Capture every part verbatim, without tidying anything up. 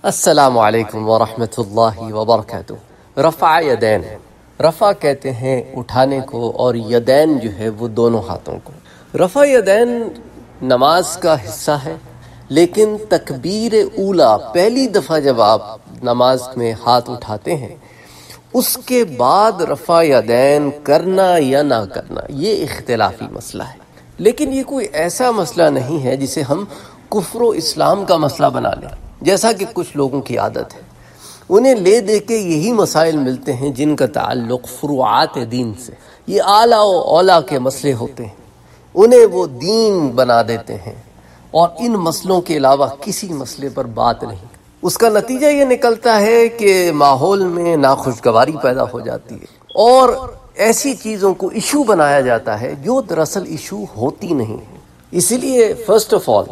السلام علیکم ورحمۃ اللہ وبرکاتہ۔ رفع یدین، رفع کہتے ہیں اٹھانے کو، اور یدین جو ہے وہ دونوں ہاتھوں کو۔ رفع یدین نماز کا حصہ ہے، لیکن تکبیر اولا پہلی دفعہ جب آپ نماز میں ہاتھ اٹھاتے ہیں، اس کے بعد رفع یدین کرنا یا نہ کرنا یہ اختلافی مسئلہ ہے، لیکن یہ کوئی ایسا مسئلہ نہیں ہے جسے ہم کفر و اسلام کا مسئلہ بنا لیں، جیسا کہ کچھ لوگوں کی عادت ہے۔ انہیں لے دے کے یہی مسائل ملتے ہیں جن کا تعلق فروعات دین سے، یہ اعلیٰ و اولا کے مسئلے ہوتے ہیں، انہیں وہ دین بنا دیتے ہیں، اور ان مسئلوں کے علاوہ کسی مسئلے پر بات نہیں۔ اس کا نتیجہ یہ نکلتا ہے کہ ماحول میں ناخوشگواری پیدا ہو جاتی ہے، اور ایسی چیزوں کو ایشو بنایا جاتا ہے جو دراصل ایشو ہوتی نہیں ہے۔ اسی لیے فرسٹ آف آل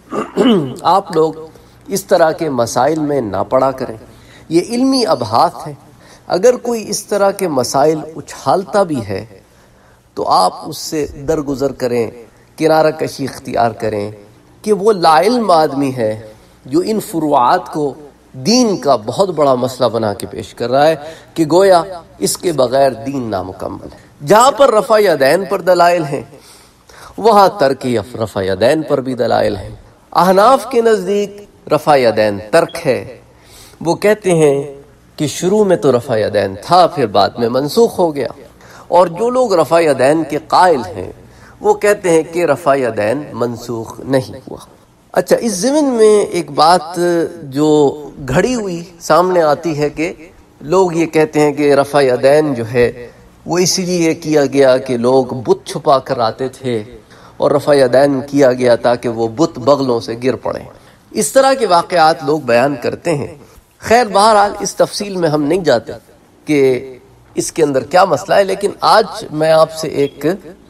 آپ لوگ اس طرح کے مسائل میں نہ پڑا کریں، یہ علمی ابحاث ہیں۔ اگر کوئی اس طرح کے مسائل اچھالتا بھی ہے تو آپ اس سے درگزر کریں، کنارہ کشی اختیار کریں کہ وہ لا علم آدمی ہے جو ان فروعات کو دین کا بہت بڑا مسئلہ بنا کے پیش کر رہا ہے کہ گویا اس کے بغیر دین نامکمل ہے۔ جہاں پر رفع یدین پر دلائل ہیں وہاں ترک رفع یدین پر بھی دلائل ہیں۔ احناف کے نزدیک رفع یدین ترک ہے، وہ کہتے ہیں کہ شروع میں تو رفع یدین تھا، پھر بعد میں منسوخ ہو گیا، اور جو لوگ رفع یدین کے قائل ہیں وہ کہتے ہیں کہ رفع یدین منسوخ نہیں ہوا۔ اچھا، اس ضمن میں ایک بات جو گھڑی ہوئی سامنے آتی ہے کہ لوگ یہ کہتے ہیں کہ رفع یدین جو ہے وہ اس لیے کیا گیا کہ لوگ بت چھپا کر آتے تھے، اور رفع یدین کیا گیا تاکہ وہ بت بغلوں سے گر پڑیں۔ اس طرح کے واقعات لوگ بیان کرتے ہیں۔ خیر، بہرحال اس تفصیل میں ہم نہیں جاتے کہ اس کے اندر کیا مسئلہ ہے، لیکن آج میں آپ سے ایک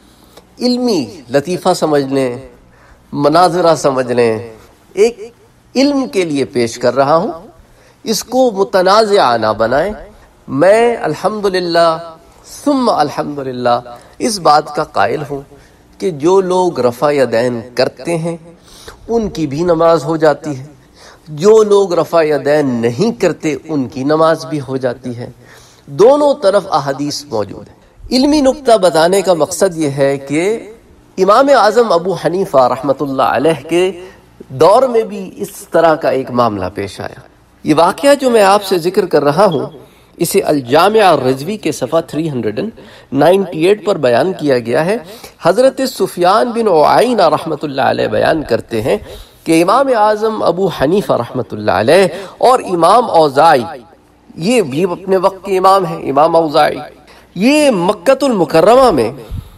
علمی لطیفہ سمجھ لیں، مناظرہ سمجھ لیں، ایک علم کے لیے پیش کر رہا ہوں، اس کو متنازعہ نہ بنائیں۔ میں الحمدللہ ثم الحمدللہ اس بات کا قائل ہوں کہ جو لوگ رفع یدین کرتے ہیں ان کی بھی نماز ہو جاتی ہے، جو لوگ رفع یدین نہیں کرتے ان کی نماز بھی ہو جاتی ہے، دونوں طرف احادیث موجود ہیں۔ علمی نکتہ بتانے کا مقصد یہ ہے کہ امام اعظم ابو حنیفہ رحمۃ اللہ علیہ کے دور میں بھی اس طرح کا ایک معاملہ پیش آیا۔ یہ واقعہ جو میں آپ سے ذکر کر رہا ہوں اسے الجامع الرضوی کے صفحہ تین سو اٹھانوے پر بیان کیا گیا ہے۔ حضرت سفیان بن عیینہ رحمۃ اللہ علیہ بیان کرتے ہیں کہ امام اعظم ابو حنیفہ رحمۃ اللہ علیہ اور امام اوزاعی، یہ بھی اپنے وقت کے امام ہیں، امام اوزاعی، یہ مکۃ المکرمہ میں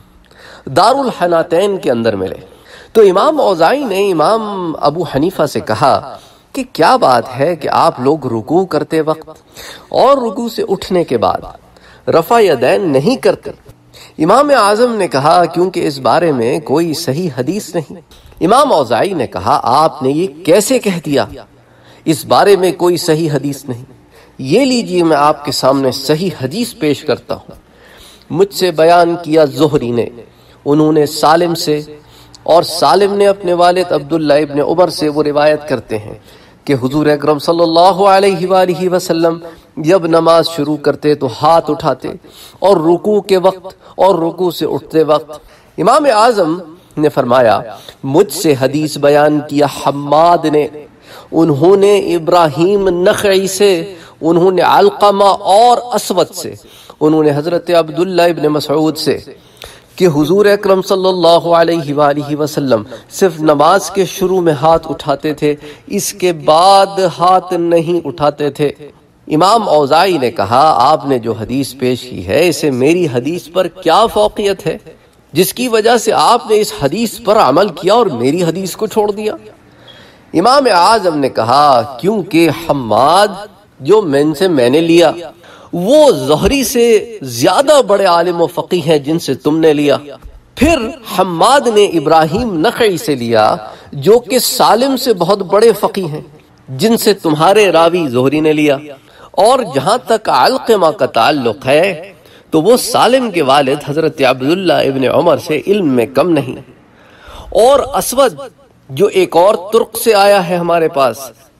دار الحناتین کے اندر ملے۔ تو امام اوزاعی نے امام ابو حنیفہ سے کہا کہ کیا بات ہے کہ آپ لوگ رکوع کرتے وقت اور رکوع سے اٹھنے کے بعد رفع یدین نہیں کرتے؟ امام اعظم نے کہا کیونکہ اس بارے میں کوئی صحیح حدیث نہیں۔ امام اوزاعی نے کہا آپ نے یہ کیسے کہہ دیا، اس بارے میں کوئی صحیح حدیث نہیں؟ یہ لیجئے میں آپ کے سامنے صحیح حدیث پیش کرتا ہوں۔ مجھ سے بیان کیا زہری نے، انہوں نے سالم سے، اور سالم نے اپنے والد عبداللہ ابن عمر سے وہ روایت کرتے ہیں کہ حضور اکرم صلی اللہ علیہ وآلہ وسلم جب نماز شروع کرتے تو ہاتھ اٹھاتے، اور رکوع کے وقت اور رکوع سے اٹھتے وقت۔ امام اعظم نے فرمایا مجھ سے حدیث بیان کیا حماد نے، انہوں نے ابراہیم نخعی سے، انہوں نے علقمہ اور اسود سے، انہوں نے حضرت عبداللہ ابن مسعود سے کہ حضور اکرم صلی اللہ علیہ وآلہ وسلم صرف نماز کے شروع میں ہاتھ اٹھاتے تھے، اس کے بعد ہاتھ نہیں اٹھاتے تھے۔ امام اوزاعی نے کہا آپ نے جو حدیث پیش کی ہے اسے میری حدیث پر کیا فوقیت ہے جس کی وجہ سے آپ نے اس حدیث پر عمل کیا اور میری حدیث کو چھوڑ دیا؟ امام اعظم نے کہا کیونکہ حماد جو من سے میں نے لیا وہ زہری سے زیادہ بڑے عالم و فقیہ ہیں جن سے تم نے لیا، پھر حماد نے ابراہیم نخعی سے لیا جو کہ سالم سے بہت بڑے فقیہ ہیں جن سے تمہارے راوی زہری نے لیا، اور جہاں تک علقمہ کا تعلق ہے تو وہ سالم کے والد حضرت عبداللہ ابن عمر سے علم میں کم نہیں، اور اسود جو ایک اور ترک سے آیا ہے ہمارے پاس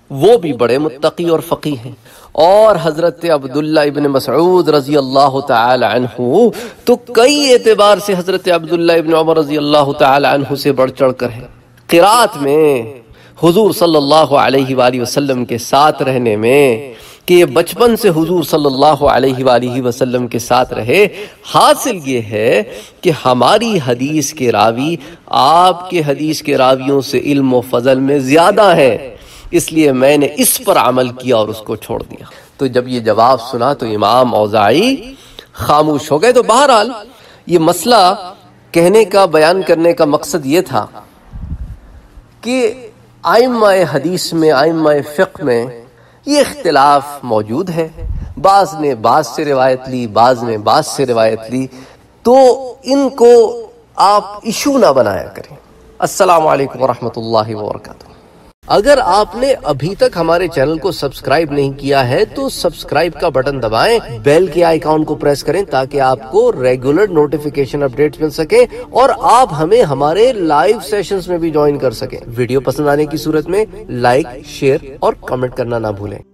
وہ بھی بڑے متقی اور فقی ہیں. اور حضرت عبداللہ ابن مسعود رضی اللہ تعالی عنہ تو کئی اعتبار سے حضرت عبداللہ ابن عمر رضی اللہ تعالی عنہ سے بڑھ چڑھ کر ہیں. قرات میں حضور صلی اللہ علیہ وآلہ وسلم کے ساتھ رہنے میں کہ یہ بچپن سے حضور صلی اللہ علیہ وآلہ وسلم کے ساتھ رہے، حاصل یہ ہے کہ ہماری حدیث کے راوی آپ کے حدیث کے راویوں سے علم و فضل میں زیادہ ہیں، اس لیے میں نے اس پر عمل کیا اور اس کو چھوڑ دیا. تو جب یہ جواب سنا تو امام اوزاعی خاموش ہو گئے. تو بہرحال یہ مسئلہ کہنے کا، بیان کرنے کا مقصد یہ تھا کہ ائمہ حدیث میں، ائمہ فقہ میں یہ اختلاف موجود ہے. بعض نے بعض سے روایت لی، بعض نے بعض سے روایت لی، تو ان کو آپ ایشو نہ بنایا کریں. السلام علیکم ورحمۃ اللہ وبرکاتہ. اگر آپ نے ابھی تک ہمارے چینل کو سبسکرائب نہیں کیا ہے تو سبسکرائب کا بٹن دبائیں، بیل کے آئیکن کو پریس کریں تاکہ آپ کو ریگولر نوٹیفیکیشن اپڈیٹس مل سکے اور آپ ہمیں ہمارے لائیو سیشنز میں بھی جوائن کر سکیں. ویڈیو پسند آنے کی صورت میں لائک، شیئر اور کمنٹ کرنا نہ بھولیں.